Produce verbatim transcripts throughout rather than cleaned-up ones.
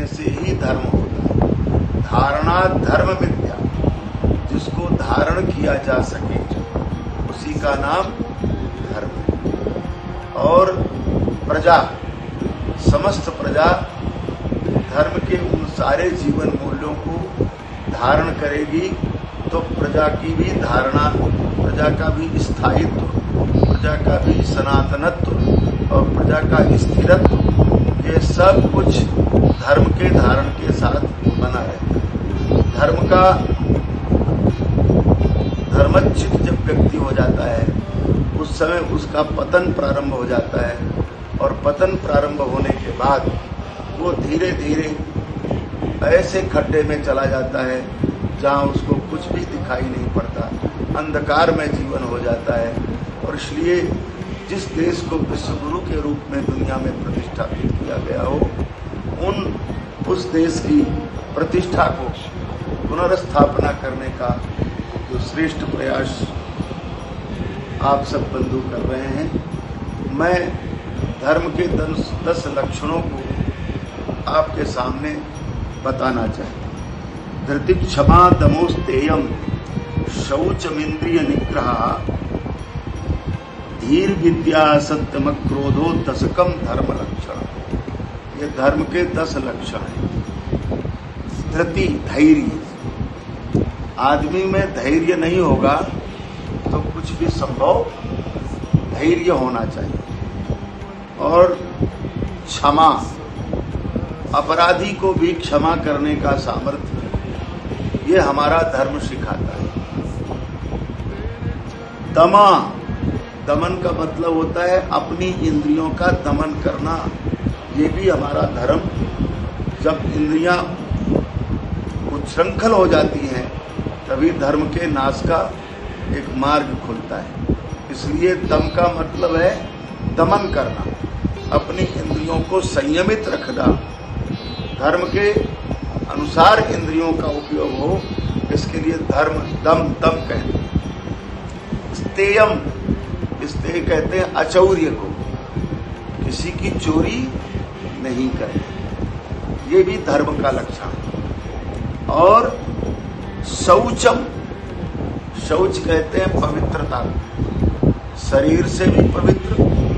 करने से ही धर्म होता है। धारणा धर्म विद्या, जिसको धारण किया जा सके उसी का नाम धर्म है। और प्रजा, समस्त प्रजा धर्म के उन सारे जीवन मूल्यों को धारण करेगी तो प्रजा की भी धारणा, प्रजा का भी स्थायित्व, प्रजा का भी सनातनत्व और प्रजा का स्थिरत्व, ये सब कुछ धर्म के धारण के साथ बना रहता है। धर्म का धर्मच्युत जब व्यक्ति हो जाता है उस समय उसका पतन प्रारंभ हो जाता है और पतन प्रारंभ होने के बाद वो धीरे धीरे ऐसे खड्डे में चला जाता है जहाँ उसको कुछ भी दिखाई नहीं पड़ता, अंधकार में जीवन हो जाता है। और इसलिए जिस देश को विश्वगुरु के रूप में दुनिया में प्रतिष्ठापित किया गया हो, उन उस देश की प्रतिष्ठा को पुनर्स्थापना करने का जो श्रेष्ठ प्रयास आप सब बंधु कर रहे हैं, मैं धर्म के दस, दस लक्षणों को आपके सामने बताना चाहता हूँ। धृति क्षमा दमोस्तेयम शौचमिंद्रिय निग्रह धीर विद्या सत्यम क्रोधो दशकम धर्म लक्षण। ये धर्म के दस लक्षण हैं। धृति, धैर्य। आदमी में धैर्य नहीं होगा तो कुछ भी संभव, धैर्य होना चाहिए। और क्षमा, अपराधी को भी क्षमा करने का सामर्थ्य, ये हमारा धर्म सिखाता है। दमा, दमन का मतलब होता है अपनी इंद्रियों का दमन करना, ये भी हमारा धर्म। जब इंद्रियां उच्छृंखल हो जाती हैं तभी धर्म के नाश का एक मार्ग खुलता है। इसलिए दम का मतलब है दमन करना, अपनी इंद्रियों को संयमित रखना, धर्म के अनुसार इंद्रियों का उपयोग हो, इसके लिए धर्म दम दम कहते हैं। स्तेयम, स्तेय कहते हैं अचौर्य को, किसी की चोरी नहीं करें, ये भी धर्म का लक्षण है। और शौचम, शौच कहते हैं पवित्रता, शरीर से भी पवित्र,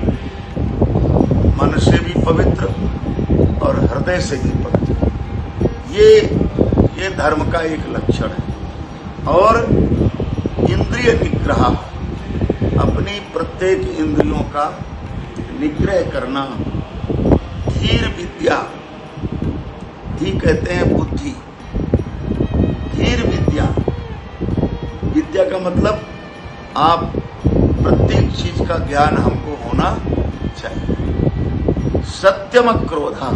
मन से भी पवित्र और हृदय से भी पवित्र, ये ये धर्म का एक लक्षण है। और इंद्रिय निग्रह, अपनी प्रत्येक इंद्रियों का निग्रह करना। धीर विद्या, धी कहते हैं बुद्धि, धीर विद्या, विद्या का मतलब आप प्रत्येक चीज का ज्ञान हमको होना चाहिए। सत्यम क्रोधा,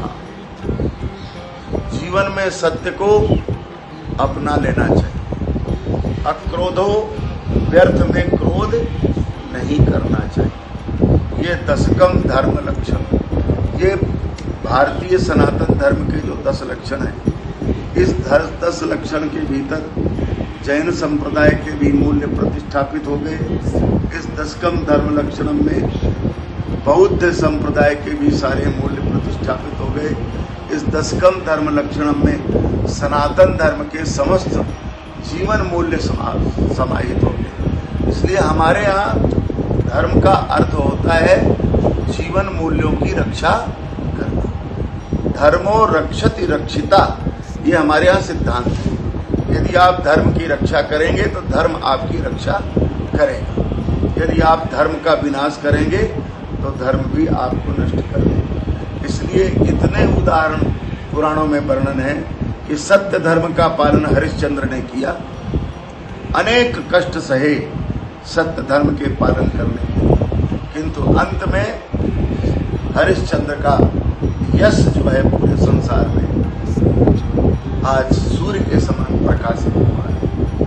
जीवन में सत्य को अपना लेना चाहिए। अक्रोधो, व्यर्थ में क्रोध नहीं करना चाहिए। ये दशकम धर्म लक्षण, ये भारतीय सनातन धर्म के जो दस लक्षण हैं, इस दस लक्षण के भीतर जैन संप्रदाय के भी मूल्य प्रतिष्ठापित हो गए। इस दशकम धर्म लक्षण में बौद्ध संप्रदाय के भी सारे मूल्य प्रतिष्ठापित हो गए। इस दशकम धर्म लक्षण में सनातन धर्म के समस्त जीवन मूल्य समाहित हो गए। इसलिए हमारे यहाँ धर्म का अर्थ होता है जीवन मूल्यों की रक्षा करना। धर्मो रक्षति रक्षिता, ये हमारे यहाँ सिद्धांत है। यदि आप धर्म की रक्षा करेंगे तो धर्म आपकी रक्षा करेगा। यदि आप धर्म का विनाश करेंगे तो धर्म भी आपको नष्ट कर देगा। इसलिए इतने उदाहरण पुराणों में वर्णन है कि सत्य धर्म का पालन हरिश्चंद्र ने किया, अनेक कष्ट सहे सत्य धर्म के पालन करने के, किंतु अंत में हरिश्चंद्र का यश जो है पूरे संसार में आज सूर्य के समान प्रकाशित हुआ है।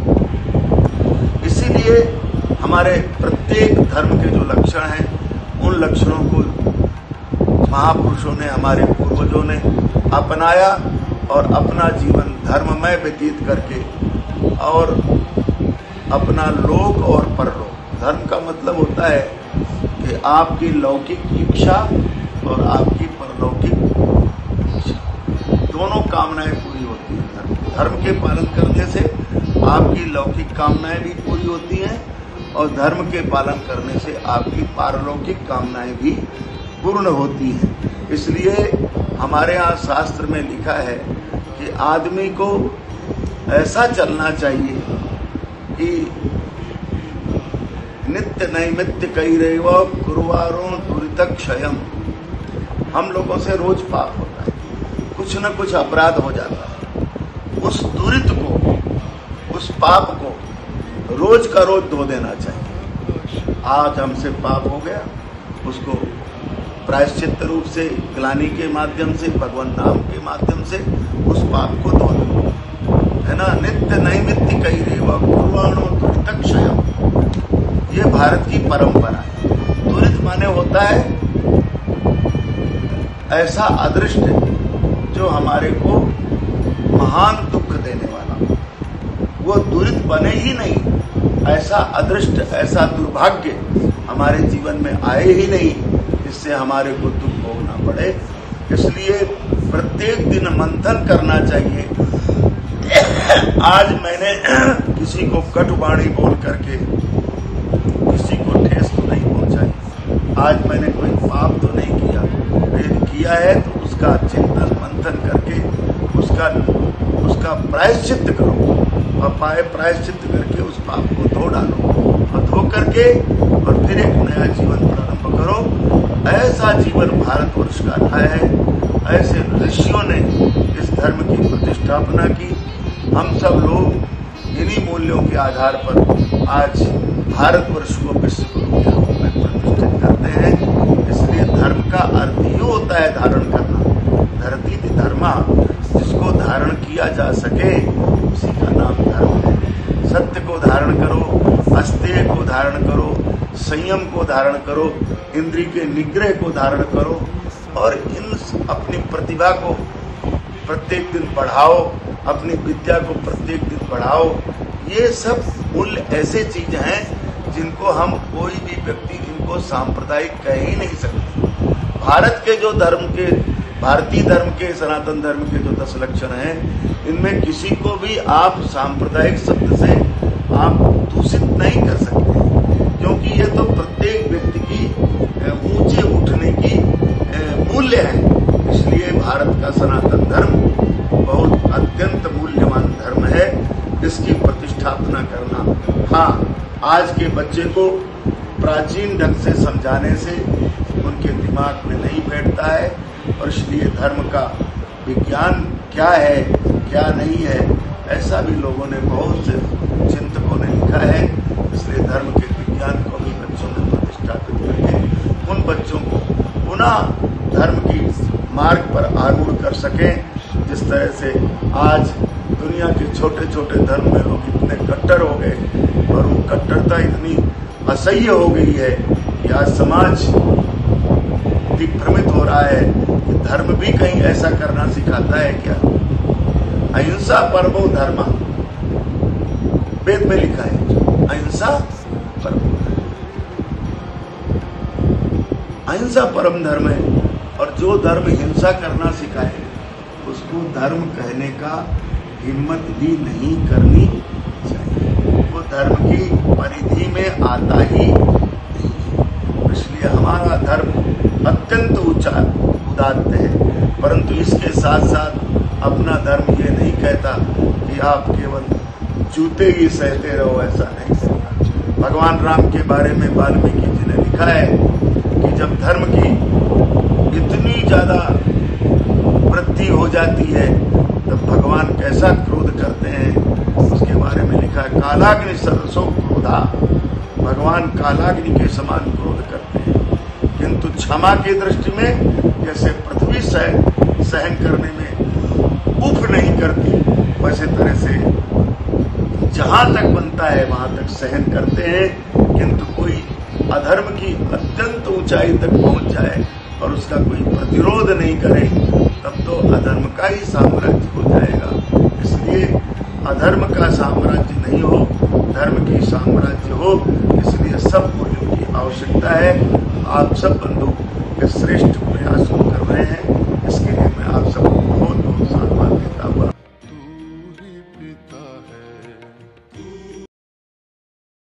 इसीलिए हमारे प्रत्येक धर्म के जो लक्षण हैं, उन लक्षणों को महापुरुषों ने, हमारे पूर्वजों ने अपनाया और अपना जीवन धर्ममय व्यतीत करके और अपना लोक और परलोक, धर्म का मतलब होता है कि आपकी लौकिक इच्छा और आपकी परलौकिक इच्छा दोनों धर्म के पालन करने से आपकी लौकिक कामनाएं भी पूरी होती हैं और धर्म के पालन करने से आपकी पारलौकिक कामनाएं भी पूर्ण होती हैं। इसलिए हमारे यहाँ शास्त्र में लिखा है कि आदमी को ऐसा चलना चाहिए कि नित्य नैमित्य कई रेव गुरुवारों दुरित क्षयम। हम लोगों से रोज पाप होता है, कुछ न कुछ अपराध हो जाता है। उस दुरित को, उस पाप को रोज का रोज धो देना चाहिए। आज हमसे पाप हो गया, उसको प्रायश्चित रूप से ग्लानि के माध्यम से, भगवान नाम के माध्यम से उस पाप को धो दो, है ना। नित्य नैमित्य कई रेवा गुरुवाणो दुरित क्षयम, ये भारत की परंपरा है। दुरित माने होता है ऐसा अदृष्ट जो हमारे को महान दुख देने वाला, वो दुरित बने ही नहीं। ऐसा अदृष्ट, ऐसा दुर्भाग्य हमारे जीवन में आए ही नहीं जिससे हमारे को दुख भोगना पड़े। इसलिए प्रत्येक दिन मंथन करना चाहिए। आज मैंने किसी को कटुवाणी बोल करके किसी को ठेस तो नहीं पहुंचाई, आज मैंने कोई पाप तो नहीं किया। यदि किया है तो उसका चिंतन मंथन करके उसका उसका प्रायश्चित करो और पाए प्रायश्चित करके उस पाप को धो डालो और धो करके और फिर एक नया जीवन प्रारंभ करो। ऐसा जीवन भारतवर्ष का रहा है, ऐसे ऋषियों ने इस धर्म की प्रतिष्ठापना की। हम सब लोग इन्हीं मूल्यों के आधार पर आज भारतवर्ष को विश्व गुरु के रूप में प्रतिष्ठित करते हैं। इसलिए धर्म का अर्थ ही होता है धारण करना। धरती धर्मा, जिसको धारण किया जा सके उसी का नाम धर्म है। सत्य को धारण करो, अस्तेय को धारण करो, संयम को धारण करो, इंद्रिय के निग्रह को धारण करो और इन अपनी प्रतिभा को प्रत्येक दिन बढ़ाओ, अपनी विद्या को प्रत्येक दिन बढ़ाओ। ये सब मूल्य ऐसे चीज हैं जिनको हम कोई भी व्यक्ति इनको सांप्रदायिक कह ही नहीं सकते। भारत के जो धर्म के, भारतीय धर्म के, सनातन धर्म के जो दस लक्षण हैं, इनमें किसी को भी आप सांप्रदायिक शब्द से आप दूषित नहीं कर सकते, क्योंकि ये तो प्रत्येक व्यक्ति की ऊंचे उठने की मूल्य है। इसलिए भारत का सनातन धर्म बहुत अत्यंत मूल्यवान धर्म है। इसकी प्रतिष्ठापना करना, हाँ, आज के बच्चे को प्राचीन ढंग से समझाने से उनके दिमाग में नहीं बैठता है और इसलिए धर्म का विज्ञान क्या है क्या नहीं है ऐसा भी लोगों ने, बहुत से चिंतकों ने लिखा है। इसलिए धर्म के विज्ञान को भी बच्चों में प्रतिष्ठापित करके उन बच्चों को पुनः धर्म की मार्ग पर आरूढ़ कर सकें। जिस तरह से आज दुनिया के छोटे छोटे धर्म में लोग इतने कट्टर हो गए और वो कट्टरता इतनी असह्य हो गई है कि आज समाज दिग्भ्रमित हो रहा है कि धर्म भी कहीं ऐसा करना सिखाता है क्या। अहिंसा परमो धर्म, वेद में लिखा है, अहिंसा परमो धर्म, अहिंसा परम धर्म है। और जो धर्म हिंसा करना सिखाए उसको धर्म कहने का हिम्मत भी नहीं करनी चाहिए, वो धर्म की परिधि में आता ही नहीं। इसलिए हमारा धर्म अत्यंत ऊंचा उदात्त है, परंतु इसके साथ साथ अपना धर्म ये नहीं कहता कि आप केवल जूते ही सहते रहो, ऐसा नहीं कहता। भगवान राम के बारे में वाल्मीकि जी ने लिखा है कि जब धर्म की इतनी ज्यादा वृद्धि हो जाती है तब भगवान कैसा क्रोध करते हैं, उसके बारे में लिखा है, कालाग्नि सदसो क्रोधा, भगवान कालाग्नि के समान क्रोध करते हैं, किंतु क्षमा की दृष्टि में जैसे पृथ्वी सहन सहन करने में उफ नहीं करती, वैसे तरह से जहां तक बनता है वहां तक सहन करते हैं। किंतु कोई अधर्म की अत्यंत ऊंचाई तक पहुंच जाए और उसका कोई प्रतिरोध नहीं करे तब तो अधर्म का ही साम्राज्य हो जाएगा। इसलिए अधर्म का साम्राज्य नहीं हो, धर्म की साम्राज्य हो। इसलिए सब मूल्यों की आवश्यकता है। आप सब बंधु के श्रेष्ठ